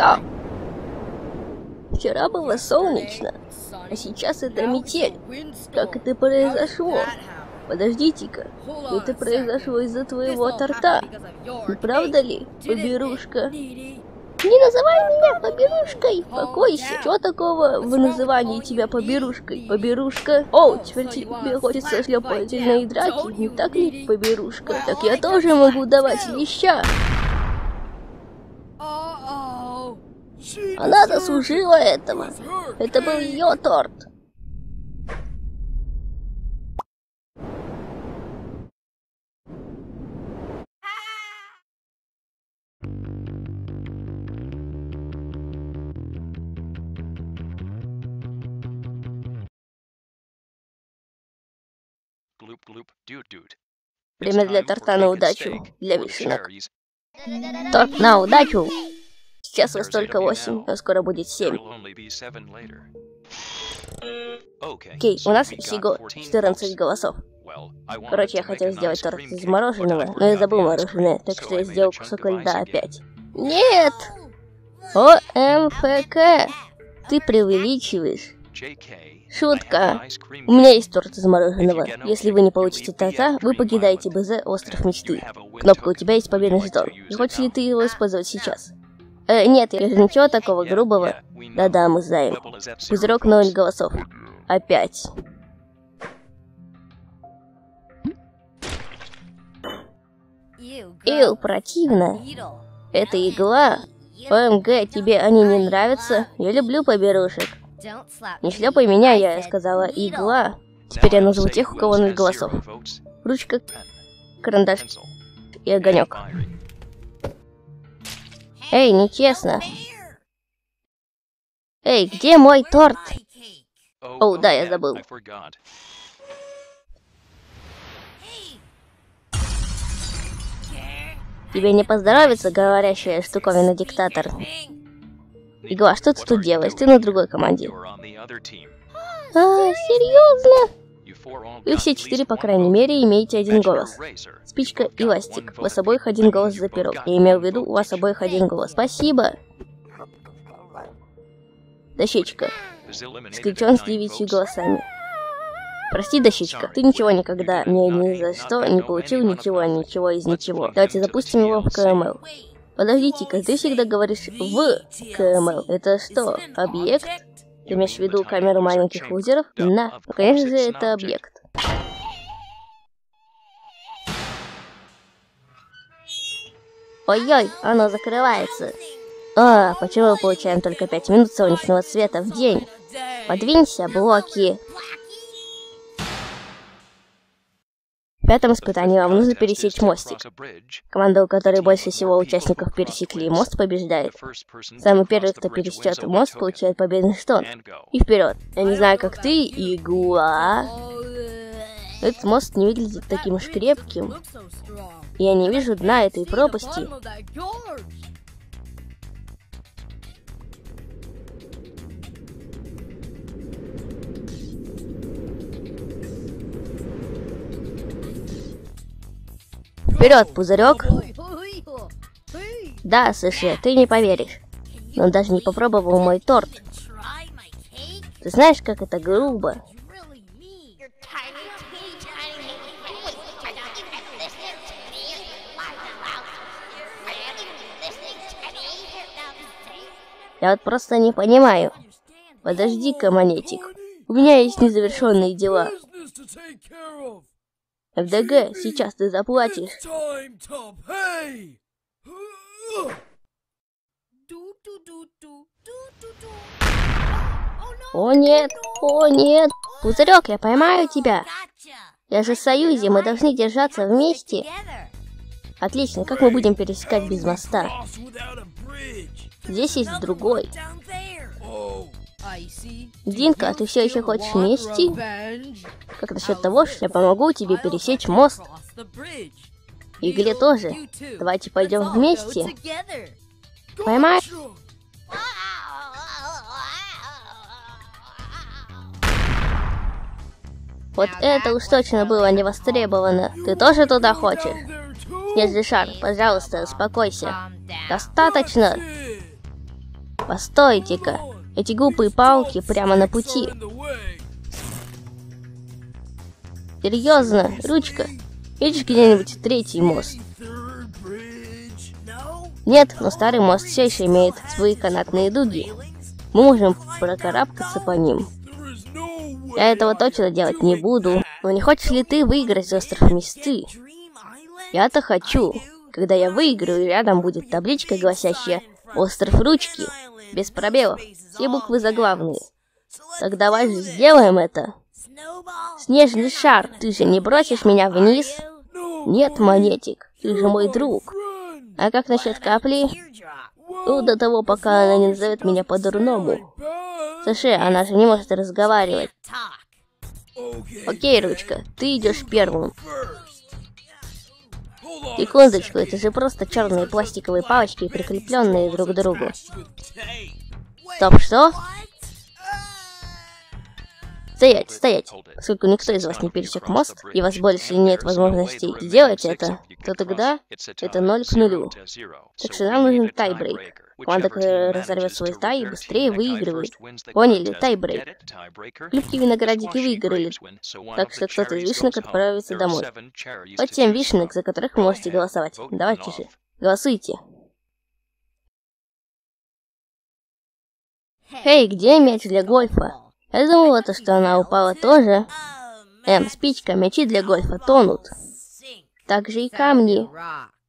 что? Вчера было солнечно, а сейчас это метель. Как это произошло? Подождите-ка, это произошло из-за твоего торта. Не правда ли, поберушка? Не называй меня поберушкой! Покойся! Что такого в назывании тебя поберушкой, поберушка? О, теперь тебе хочется шлепательные драки, не так ли, поберушка? Так я тоже могу давать леща. Она заслужила этого. Это был ее торт. Время для торта на удачу, для вишенок. Торт на удачу! Сейчас вас только 8, а скоро будет 7. Окей, у нас всего 14 голосов. Короче, я хотел сделать торт из мороженого, но я забыл мороженое, так что я сделал кусок льда опять. Нет! ОМФК! Ты преувеличиваешь. Шутка. У меня есть торт из мороженого. Если вы не получите торта, вы покидаете БЗ Остров Мечты. Кнопка, у тебя есть победный жетон. Не хочешь ли ты его использовать сейчас? Нет, я же ничего такого грубого. Да-да, мы знаем. Пузырек 0 голосов. Опять. Ил, противно. Это игла. ОМГ, тебе они не нравятся? Я люблю поберушек. Не шлепай меня, я сказала игла. Теперь я назову тех, у кого 0 голосов. Ручка, карандаш и огонек. Эй, нечестно. Эй, где мой торт? О, да, я забыл. Тебе не поздоровится, говорящая штуковина диктатор. Игла, что ты тут делаешь? Ты на другой команде. Серьезно? Вы все 4, по крайней мере, имеете 1 голос. Спичка и ластик. У вас обоих 1 голос за пирог. Я имел в виду, у вас обоих 1 голос. Спасибо. Дощечка. Исключен с 9 голосами. Прости, Дощечка, ты ничего никогда, ни за что не получил ничего из ничего. Давайте запустим его в КМЛ. Подождите-ка, ты всегда говоришь в КМЛ. Это что, объект? Ты имеешь в виду камеру маленьких лузеров? Да, ну конечно же это объект. Ой-ой, оно закрывается. Почему мы получаем только 5 минут солнечного света в день? Подвинься, блоки. В 5-м испытании вам нужно пересечь мостик. Команда, у которой больше всего участников пересекли мост, побеждает. Самый первый, кто пересечет мост, получает победный жетон. И вперед. Я не знаю, как ты, игла. Этот мост не выглядит таким уж крепким. Я не вижу дна этой пропасти. Вперед, пузырек! Да, Сыше, ты не поверишь. Но он даже не попробовал мой торт. Ты знаешь, как это грубо? Я вот просто не понимаю. Подожди-ка, Монетик. У меня есть незавершенные дела. ФДГ, сейчас ты заплатишь. О нет, Пузырек, я поймаю тебя. Я же в Союзе, мы должны держаться вместе. Отлично, как мы будем пересекать без моста? Здесь есть другой. Динка, а ты все еще хочешь мести? Как насчет того, что я помогу тебе пересечь мост? Игле тоже. Давайте пойдем вместе. Поймай. Вот это уж точно было не востребовано. Ты тоже туда хочешь? Нет, Жишар, пожалуйста, успокойся. Достаточно. Постойте-ка. Эти глупые палки прямо на пути. Серьезно, ручка. Видишь где-нибудь третий мост? Нет, но старый мост все еще имеет свои канатные дуги. Мы можем прокарабкаться по ним. Я этого точно делать не буду. Но не хочешь ли ты выиграть остров мечты? Я-то хочу. Когда я выиграю, рядом будет табличка, гласящая «Остров ручки». Без пробелов. Все буквы заглавные. Так давай же сделаем это. Снежный шар, ты же не бросишь меня вниз? Нет, Монетик, ты же мой друг. А как насчет капли? Ну, до того, пока она не назовет меня по-дурному. Слушай, она же не может разговаривать. Окей, ручка, ты идешь первым. Секундочку, это же просто черные пластиковые палочки, прикрепленные друг к другу. Стоп, что? Стоять, стоять. Поскольку никто из вас не пересек мост, и у вас больше нет возможности сделать это, то тогда это 0 к 0. Так что нам нужен тайбрейк. Команда, которая разорвет свой тай, быстрее выигрывает. Поняли? Тайбрейк. Хлюпки виноградики выиграли. Так что кто-то из вишенок отправится домой. Вот 7 вишенок, за которых вы можете голосовать. Давайте же. Голосуйте. Эй, где мяч для гольфа? Я думала-то, что она упала тоже. Спичка, мячи для гольфа тонут. Так же и камни.